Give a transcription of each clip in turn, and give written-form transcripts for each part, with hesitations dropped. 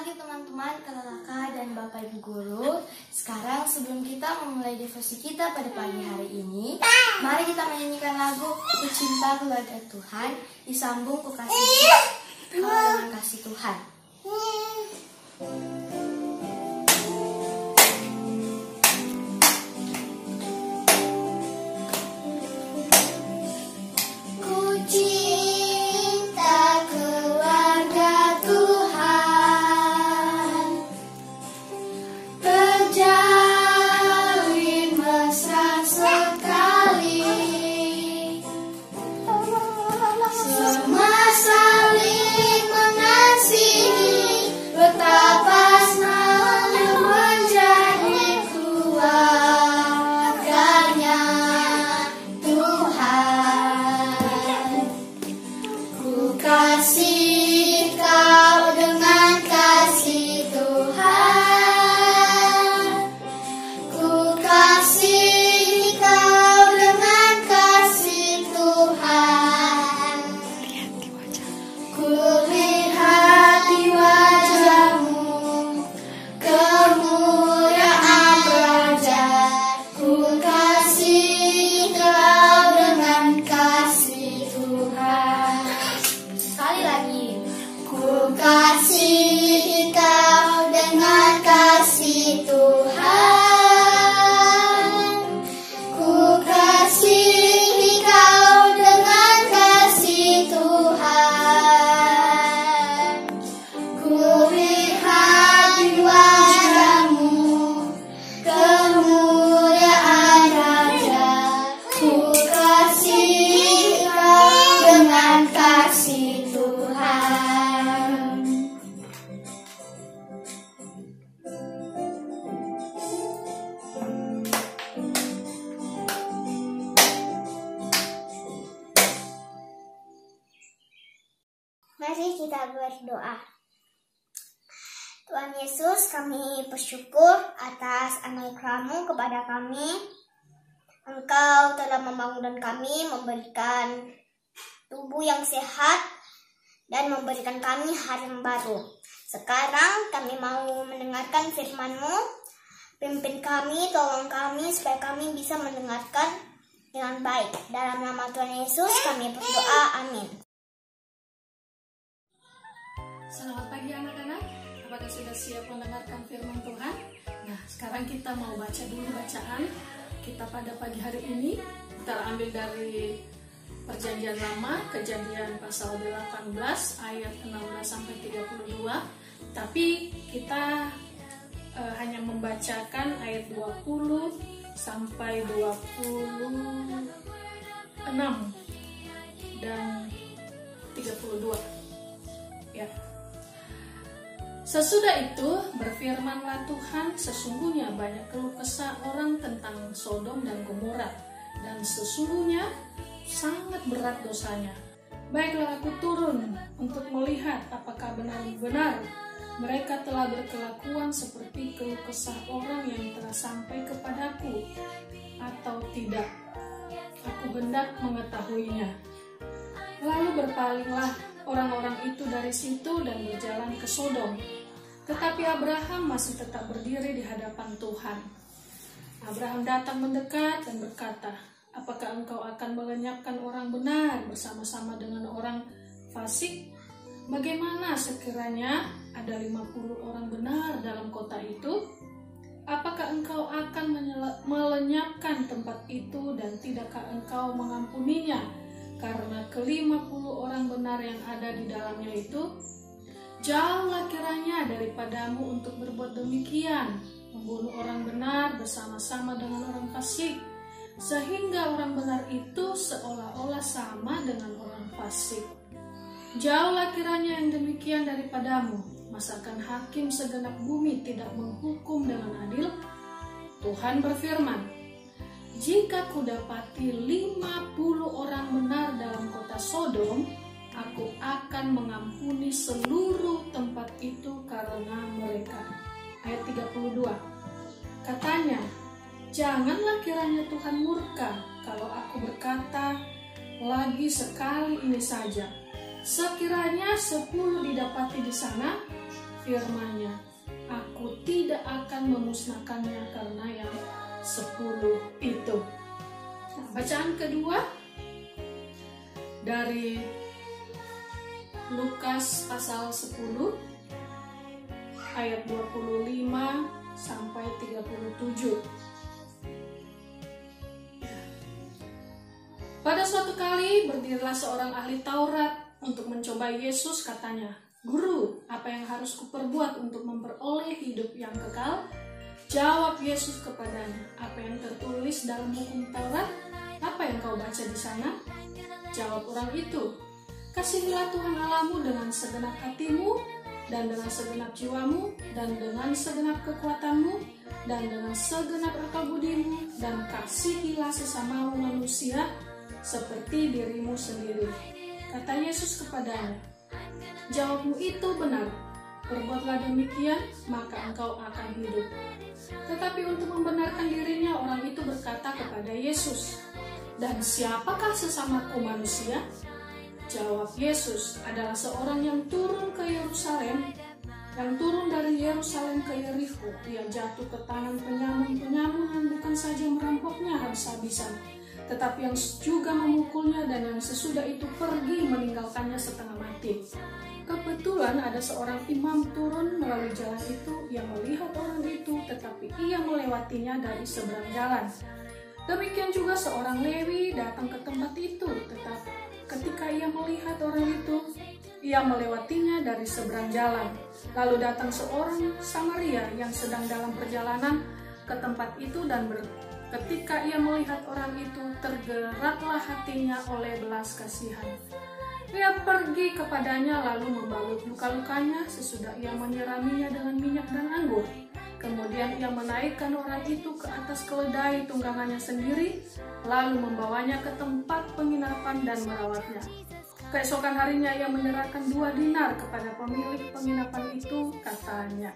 pagi teman-teman, kakak dan bapak ibu guru. Sekarang sebelum kita memulai devosi kita pada pagi hari ini, mari kita menyanyikan lagu Ku Cinta Keluarga Tuhan disambung Ku Kasih Tuhan. Kasih kau dengan kasih Tuhan. Ku kasih kau dengan kasih Tuhan. Ku lihat di wajahmu kemuliaan Raja. Ku kasih kau dengan kasih Tuhan. Mari kita berdoa. Tuhan Yesus, kami bersyukur atas anugerah-Mu kepada kami. Engkau telah membangunkan kami, memberikan tubuh yang sehat, dan memberikan kami hari yang baru. Sekarang kami mau mendengarkan firman-Mu. Pimpin kami, tolong kami, supaya kami bisa mendengarkan dengan baik. Dalam nama Tuhan Yesus kami berdoa, amin. Selamat pagi anak-anak, apakah sudah siap mendengarkan firman Tuhan? Nah, sekarang kita mau baca dulu bacaan kita pada pagi hari ini. Kita ambil dari Perjanjian Lama, Kejadian pasal 18 ayat 16-32. Tapi kita hanya membacakan ayat 20 sampai 26 dan 32. Ya. Sesudah itu berfirmanlah Tuhan, sesungguhnya banyak keluh kesah orang tentang Sodom dan Gomora, dan sesungguhnya sangat berat dosanya. Baiklah aku turun untuk melihat apakah benar-benar mereka telah berkelakuan seperti keluh kesah orang yang telah sampai kepadaku, atau tidak. Aku hendak mengetahuinya. Lalu berpalinglah orang-orang itu dari situ dan berjalan ke Sodom. Tetapi Abraham masih tetap berdiri di hadapan Tuhan. Abraham datang mendekat dan berkata, apakah engkau akan melenyapkan orang benar bersama-sama dengan orang fasik? Bagaimana sekiranya ada 50 orang benar dalam kota itu? Apakah engkau akan melenyapkan tempat itu dan tidakkah engkau mengampuninya karena ke-50 orang benar yang ada di dalamnya itu? Jauhlah kiranya daripadamu untuk berbuat demikian, membunuh orang benar bersama-sama dengan orang fasik, sehingga orang benar itu seolah-olah sama dengan orang fasik. Jauhlah kiranya yang demikian daripadamu. Masakan hakim segenap bumi tidak menghukum dengan adil? Tuhan berfirman, jika kudapati 50 orang benar dalam kota Sodom, aku akan mengampuni seluruh tempat itu karena mereka. Ayat 32. Katanya, janganlah kiranya Tuhan murka kalau aku berkata lagi sekali ini saja. Sekiranya 10 didapati di sana, firman-Nya, aku tidak akan memusnahkannya karena yang 10 itu. Nah, bacaan kedua dari Lukas pasal 10 ayat 25 sampai 37. Pada suatu kali berdirilah seorang ahli Taurat untuk mencobai Yesus, katanya, "Guru, apa yang harus kuperbuat untuk memperoleh hidup yang kekal?" Jawab Yesus kepadanya, "Apa yang tertulis dalam hukum Taurat? Apa yang kau baca di sana?" Jawab orang itu, "Kasihilah Tuhan Allahmu dengan segenap hatimu, dan dengan segenap jiwamu, dan dengan segenap kekuatanmu, dan dengan segenap akal budimu, dan kasihilah sesamamu manusia seperti dirimu sendiri." Kata Yesus kepadanya, "Jawabmu itu benar. Perbuatlah demikian, maka engkau akan hidup." Tetapi untuk membenarkan dirinya, orang itu berkata kepada Yesus, "Dan siapakah sesamaku manusia?" Jawab Yesus, "Adalah seorang yang turun ke Yerusalem, yang turun dari Yerusalem ke Yerikho. Dia jatuh ke tangan penyamun-penyamun yang bukan saja merampoknya habis-habisan, tetapi yang juga memukulnya, dan yang sesudah itu pergi meninggalkannya setengah mati. Kebetulan ada seorang imam turun melalui jalan itu. Ia melihat orang itu, tetapi ia melewatinya dari seberang jalan. Demikian juga seorang Lewi datang ke tempat itu, tetapi ketika ia melihat orang itu, ia melewatinya dari seberang jalan. Lalu datang seorang Samaria yang sedang dalam perjalanan ke tempat itu, dan ketika ia melihat orang itu, tergeraklah hatinya oleh belas kasihan. Ia pergi kepadanya lalu membalut luka-lukanya. Sesudah ia menyiraminya dengan minyak dan anggur. Kemudian ia menaikkan orang itu ke atas keledai tunggangannya sendiri, lalu membawanya ke tempat penginapan dan merawatnya. Keesokan harinya ia menyerahkan 2 dinar kepada pemilik penginapan itu, katanya,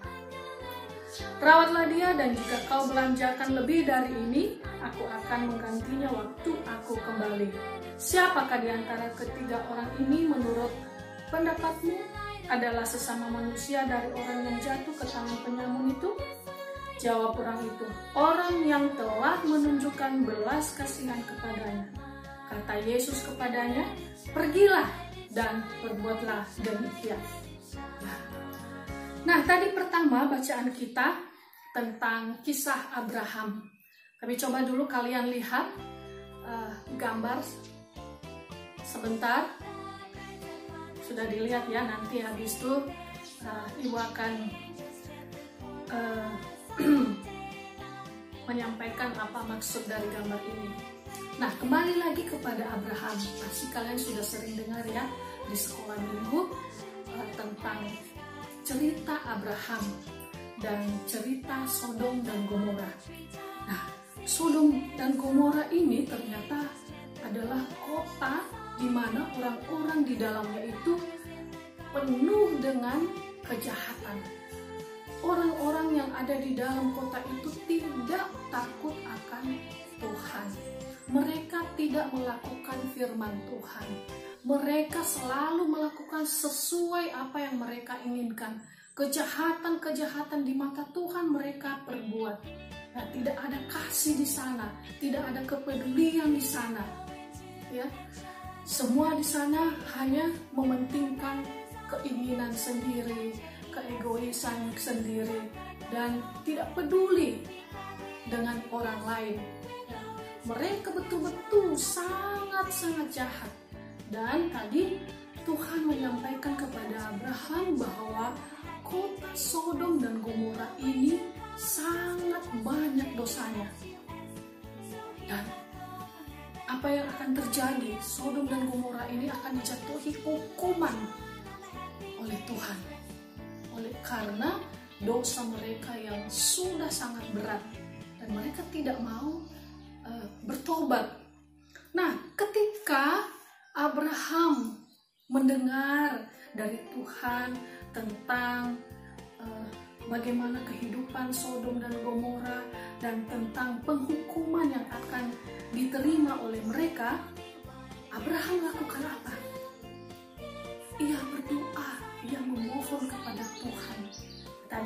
"Rawatlah dia, dan jika kau belanjakan lebih dari ini, aku akan menggantinya waktu aku kembali." Siapakah di antara ketiga orang ini menurut pendapatmu adalah sesama manusia dari orang yang jatuh ke tangan penyamun itu? Jawab orang itu, "Orang yang telah menunjukkan belas kasihan kepadanya." Kata Yesus kepadanya, "Pergilah dan perbuatlah demikian." Nah, tadi pertama bacaan kita tentang kisah Abraham. Tapi coba dulu kalian lihat gambar sebentar. Sudah dilihat ya, nanti habis itu Ibu akan menyampaikan apa maksud dari gambar ini. Nah, kembali lagi kepada Abraham. Pasti kalian sudah sering dengar ya di sekolah minggu tentang cerita Abraham dan cerita Sodom dan Gomora. Nah, Sodom dan Gomora ini ternyata adalah kota di mana orang-orang di dalamnya itu penuh dengan kejahatan. Orang-orang yang ada di dalam kota itu tidak takut akan Tuhan. Mereka tidak melakukan firman Tuhan. Mereka selalu melakukan sesuai apa yang mereka inginkan. Kejahatan-kejahatan di mata Tuhan mereka perbuat. Nah, tidak ada kasih di sana, tidak ada kepedulian di sana. Ya, semua di sana hanya mementingkan keinginan sendiri, keegoisan sendiri, dan tidak peduli dengan orang lain. Mereka betul-betul sangat-sangat jahat. Dan tadi Tuhan menyampaikan kepada Abraham bahwa kota Sodom dan Gomora ini sangat banyak dosanya. Dan apa yang akan terjadi? Sodom dan Gomora ini akan dijatuhi hukuman oleh Tuhan. Karena dosa mereka yang sudah sangat berat. Dan mereka tidak mau bertobat. Nah, ketika Abraham mendengar dari Tuhan tentang bagaimana kehidupan Sodom dan Gomora dan tentang penghukuman yang akan diterima oleh mereka, Abraham lakukan apa? Ia berdoa, ia memohon kepada Tuhan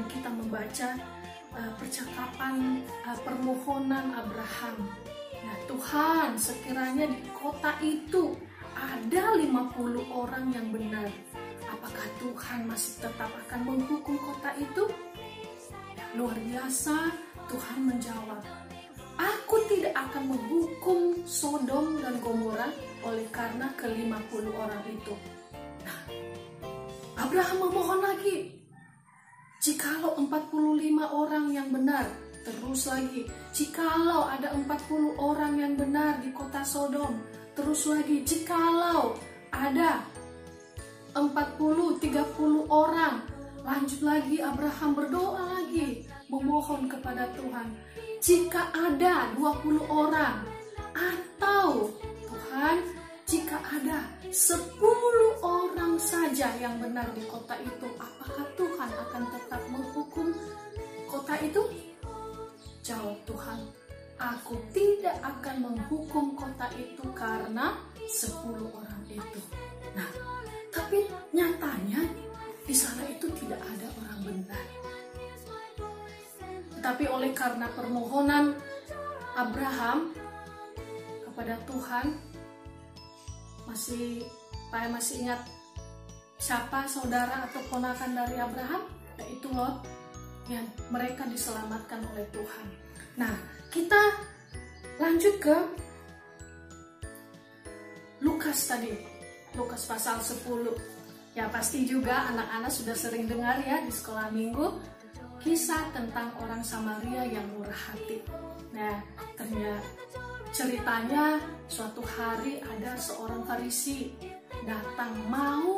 kita membaca percakapan permohonan Abraham. Nah, Tuhan, sekiranya di kota itu ada 50 orang yang benar, apakah Tuhan masih tetap akan menghukum kota itu? Luar biasa, Tuhan menjawab, aku tidak akan menghukum Sodom dan Gomora oleh karena ke-50 orang itu. Nah, Abraham memohon lagi, jikalau 45 orang yang benar, terus lagi, jikalau ada 40 orang yang benar di kota Sodom, terus lagi, jikalau ada 40-30 orang, lanjut lagi Abraham berdoa lagi, memohon kepada Tuhan, jika ada 20 orang, atau Tuhan, jika ada 10 orang saja yang benar di kota itu, apakah Tuhan akan tetap menghukum kota itu? Jawab Tuhan, aku tidak akan menghukum kota itu karena 10 orang itu. Nah, tapi nyatanya di sana itu tidak ada orang benar. Tetapi oleh karena permohonan Abraham kepada Tuhan, masih ingat siapa saudara atau ponakan dari Abraham? Yaitu Lot, yang mereka diselamatkan oleh Tuhan. Nah, kita lanjut ke Lukas tadi, Lukas pasal 10. Ya, pasti juga anak-anak sudah sering dengar ya di sekolah minggu, kisah tentang orang Samaria yang murah hati. Nah, ternyata ceritanya suatu hari ada seorang Farisi datang mau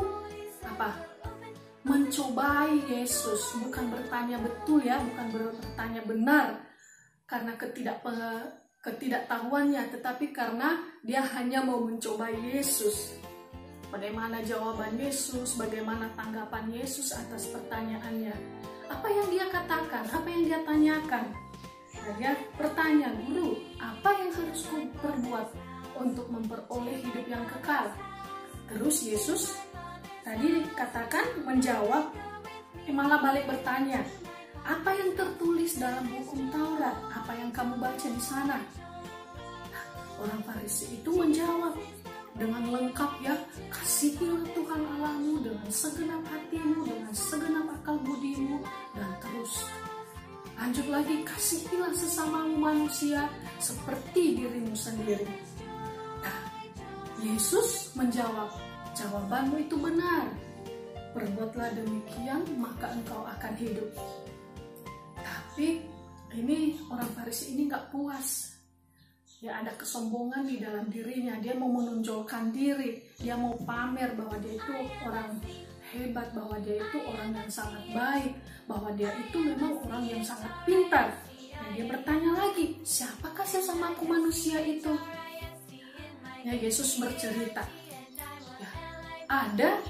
mencobai Yesus, bukan bertanya betul ya, bukan bertanya benar karena ketidaktahuannya, tetapi karena dia hanya mau mencobai Yesus. Bagaimana jawaban Yesus, bagaimana tanggapan Yesus atas pertanyaannya. Apa yang dia katakan, apa yang dia tanyakan. Nah, dia bertanya, Guru, apa yang harus ku perbuat untuk memperoleh hidup yang kekal? Terus Yesus tadi dikatakan menjawab, malah balik bertanya, apa yang tertulis dalam hukum Taurat? Apa yang kamu baca di sana? Nah, orang Farisi itu menjawab dengan lengkap ya, kasihilah Tuhan Allahmu dengan segenap hatimu, dengan segenap akal budimu, dan terus lanjut lagi, kasihilah sesamamu manusia seperti dirimu sendiri. Nah, Yesus menjawab, jawabanmu itu benar. Perbuatlah demikian, maka engkau akan hidup. Tapi ini orang Farisi ini gak puas. Ya, ada kesombongan di dalam dirinya. Dia mau menonjolkan diri. Dia mau pamer bahwa dia itu orang hebat, bahwa dia itu orang yang sangat baik, bahwa dia itu memang orang yang sangat pintar. Dan dia bertanya lagi, siapakah sesamaku manusia itu? Ya, Yesus bercerita. Ya, ada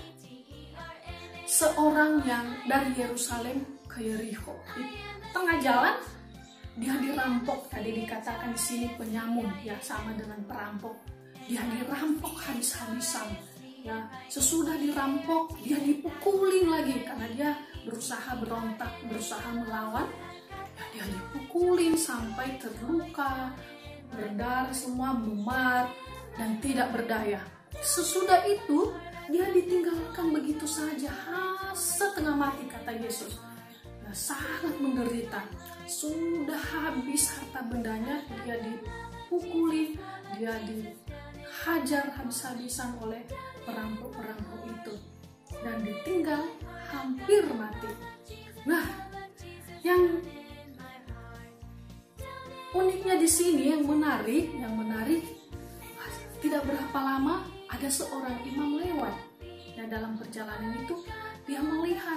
seorang yang dari Yerusalem ke Yerikho. Di tengah jalan dia dirampok, tadi dikatakan di sini penyamun, ya sama dengan perampok. Dia dirampok habis-habisan. Ya, sesudah dirampok dia dipukulin lagi karena dia berusaha berontak, berusaha melawan. Ya, dia dipukulin sampai terluka, berdarah semua, memar dan tidak berdaya. Sesudah itu dia ditinggalkan begitu saja, setengah mati kata Yesus. Ya, sangat menderita. Sudah habis harta bendanya, dia dipukuli, dia dihajar habis-habisan oleh perampok-perampok itu dan ditinggal hampir mati. Nah, yang uniknya di sini, yang menarik, tidak berapa lama ada seorang imam lewat. Dan dalam perjalanan itu dia melihat.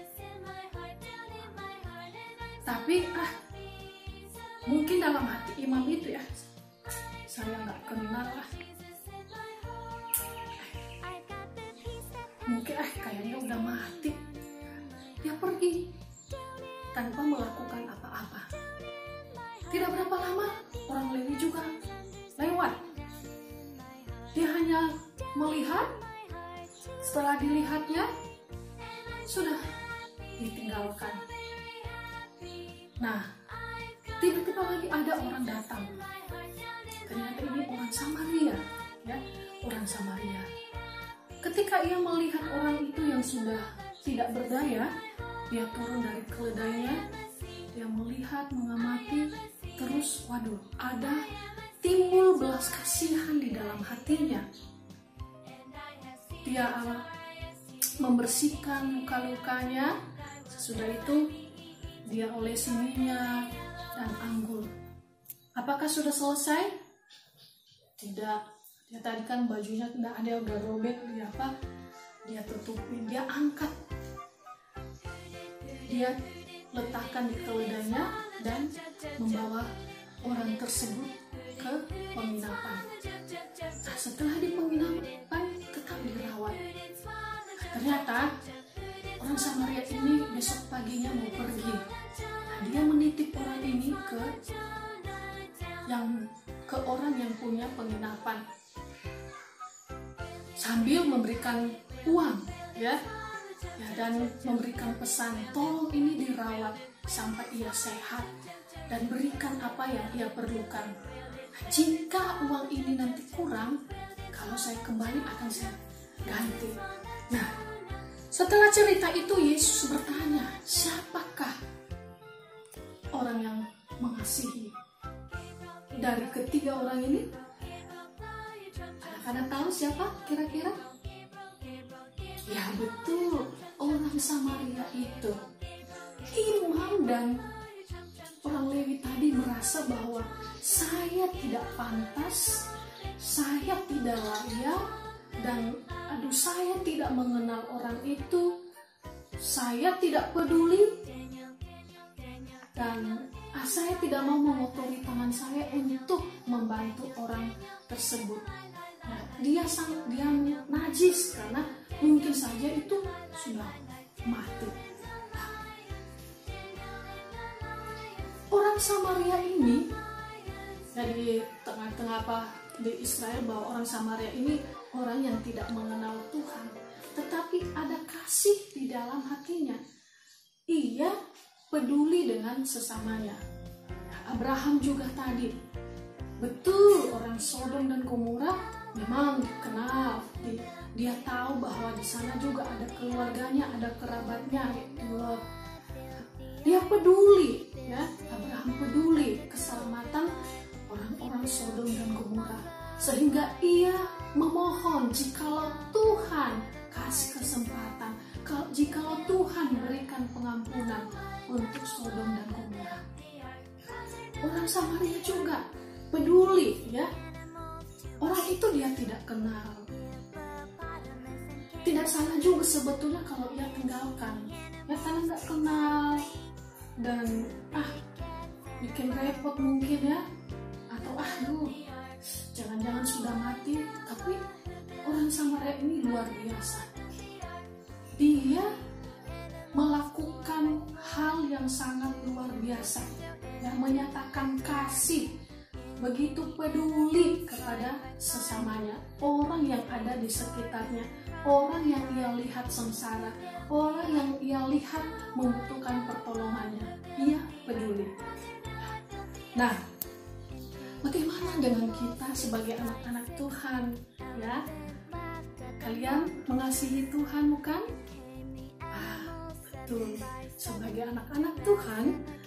Tapi mungkin dalam hati imam itu ya, saya nggak kenal lah. Mungkin kayaknya udah mati. Dia pergi tanpa melakukan apa-apa. Tidak berapa lama orang Lewi juga lewat. Dia hanya melihat, setelah dilihatnya sudah ditinggalkan. Nah, tiba-tiba lagi ada orang datang. Ternyata ini orang Samaria, ya, orang Samaria. Ketika ia melihat orang itu yang sudah tidak berdaya, dia turun dari keledainya, dia melihat, mengamati, terus waduh, ada timbul belas kasihan di dalam hatinya. Dia membersihkan luka-lukanya, sesudah itu dia olesi minyak dan anggur. Apakah sudah selesai? Tidak. Dia tadi kan bajunya tidak ada, udah robek, dia tutupin, dia angkat, dia letakkan di keledainya dan membawa orang tersebut ke penginapan. Nah, setelah di penginapan tetap dirawat. Ternyata orang Samaria ini besok paginya mau pergi. Nah, dia menitip orang ini ke orang yang punya penginapan, sambil memberikan uang, ya, dan memberikan pesan, tolong ini dirawat sampai ia sehat dan berikan apa yang ia perlukan. Jika uang ini nanti kurang, kalau saya kembali akan saya ganti. Nah, setelah cerita itu Yesus bertanya, siapakah orang yang mengasihi? Dari ketiga orang ini, anak-anak tahu siapa kira-kira? Ya betul, orang Samaria itu. Imam dan orang Lewi tadi merasa bahwa saya tidak pantas, saya tidak layak, dan saya tidak mengenal orang itu, saya tidak peduli, dan saya tidak mau mengotori tangan saya untuk membantu orang tersebut. Nah, dia najis karena mungkin saja itu sudah mati. Orang Samaria ini, dari tengah-tengah di Israel, bahwa orang Samaria ini orang yang tidak mengenal Tuhan, tetapi ada kasih di dalam hatinya. Ia peduli dengan sesamanya. Abraham juga tadi, betul, orang Sodom dan Gomora memang kenal. Dia tahu bahwa di sana juga ada keluarganya, ada kerabatnya, Lot. Dia peduli, ya, Abraham peduli keselamatan orang-orang Sodom dan Gomora, sehingga ia memohon jikalau Tuhan kasih kesempatan, jikalau Tuhan berikan pengampunan untuk Sodom dan Gomora. Orang Samaria juga peduli, ya. Orang itu dia tidak kenal. Tidak salah juga sebetulnya kalau ia tinggalkan, ya, karena nggak kenal dan bikin repot mungkin, ya, atau jangan-jangan sudah mati. Tapi orang Samaria ini luar biasa. Dia melakukan hal yang sangat luar biasa, yang menyatakan kasih, begitu peduli kepada sesamanya, orang yang ada di sekitarnya, orang yang ia lihat sengsara, orang yang ia lihat membutuhkan pertolongannya. Ia peduli. Nah, bagaimana dengan kita sebagai anak-anak Tuhan, ya? Kalian mengasihi Tuhan, bukan? Betul. Sebagai anak-anak Tuhan,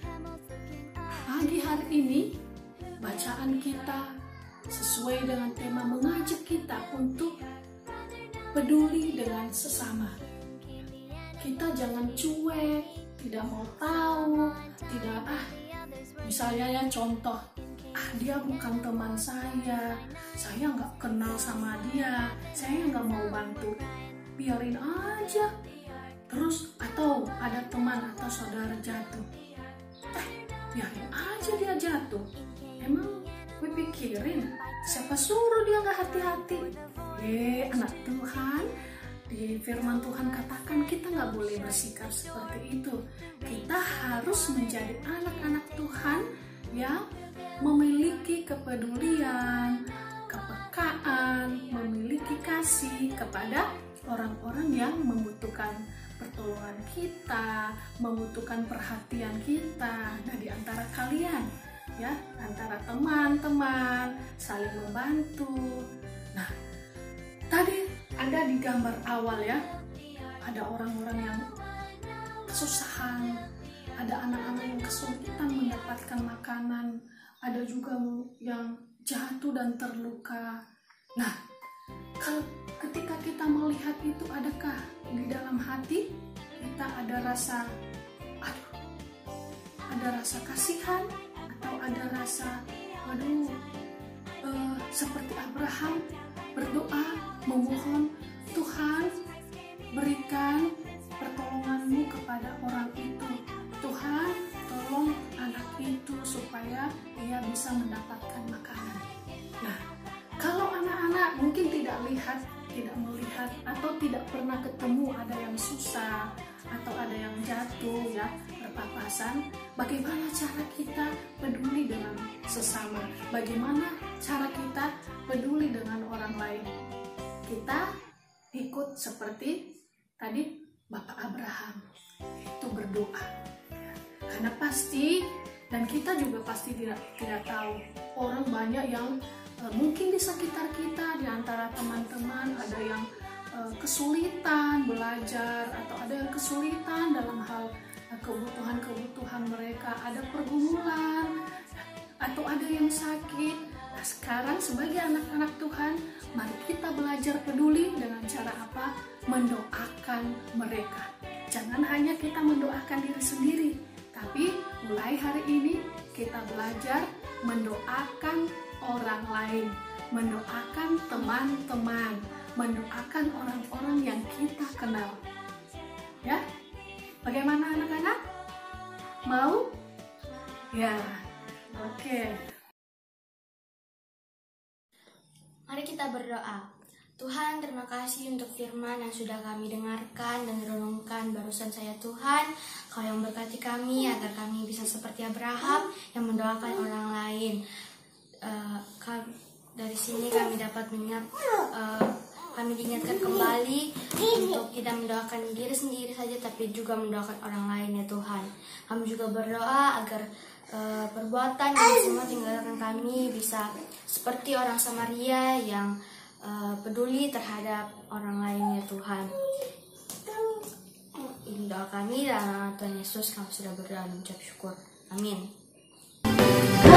pagi hari ini bacaan kita sesuai dengan tema mengajak kita untuk peduli dengan sesama. Kita jangan cuek, tidak mau tahu, tidak misalnya, ya, contoh, dia bukan teman saya nggak kenal sama dia, saya nggak mau bantu, biarin aja. Terus atau ada teman atau saudara jatuh, biarin aja dia jatuh. Emang gue pikirin siapa suruh dia nggak hati-hati? Anak Tuhan, di firman Tuhan katakan kita nggak boleh bersikap seperti itu. Kita harus menjadi anak-anak Tuhan yang memiliki kepedulian, kepekaan, memiliki kasih kepada orang-orang yang membutuhkan pertolongan kita, membutuhkan perhatian kita. Nah, di antara kalian, ya, antara teman-teman saling membantu. Nah, tadi ada di gambar awal ya, ada orang-orang yang kesusahan, ada anak-anak yang kesulitan mendapatkan makanan, ada juga yang jatuh dan terluka. Nah, kalau ketika kita melihat itu, adakah di dalam hati kita ada rasa, ada rasa kasihan, atau ada rasa, seperti Abraham berdoa memohon, Tuhan berikan pertolonganmu kepada orang itu, Tuhan tolong anak itu supaya dia bisa mendapatkan makanan. Nah, kalau anak-anak mungkin tidak melihat atau tidak pernah ketemu ada yang susah atau ada yang jatuh ya, berpapasan, bagaimana cara kita peduli dengan sesama? Bagaimana cara kita peduli dengan orang lain? Kita ikut seperti tadi Bapak Abraham itu berdoa, karena pasti, dan kita juga pasti tidak tahu, orang banyak yang mungkin di sekitar kita, di antara teman-teman ada yang kesulitan belajar, atau ada yang kesulitan dalam hal kebutuhan mereka, ada pergumulan, atau ada yang sakit. Nah, sekarang sebagai anak-anak Tuhan, mari kita belajar peduli dengan cara apa? Mendoakan mereka. Jangan hanya kita mendoakan diri sendiri, tapi mulai hari ini kita belajar mendoakan orang lain, mendoakan teman-teman, mendoakan orang-orang yang kita kenal. Ya, bagaimana anak-anak? Mau? Ya, oke. Mari kita berdoa. Tuhan, terima kasih untuk firman yang sudah kami dengarkan dan renungkan barusan saya. Tuhan, Kau yang berkati kami agar kami bisa seperti Abraham yang mendoakan orang lain. Dari sini kami dapat kami diingatkan kembali untuk tidak mendoakan diri sendiri saja, tapi juga mendoakan orang lain ya Tuhan. Kami juga berdoa agar perbuatan yang semua tinggalkan kami bisa seperti orang Samaria yang peduli terhadap orang lain ya Tuhan. Ini doa kami, dan Tuhan Yesus kami sudah berdoa dan mengucap syukur. Amin.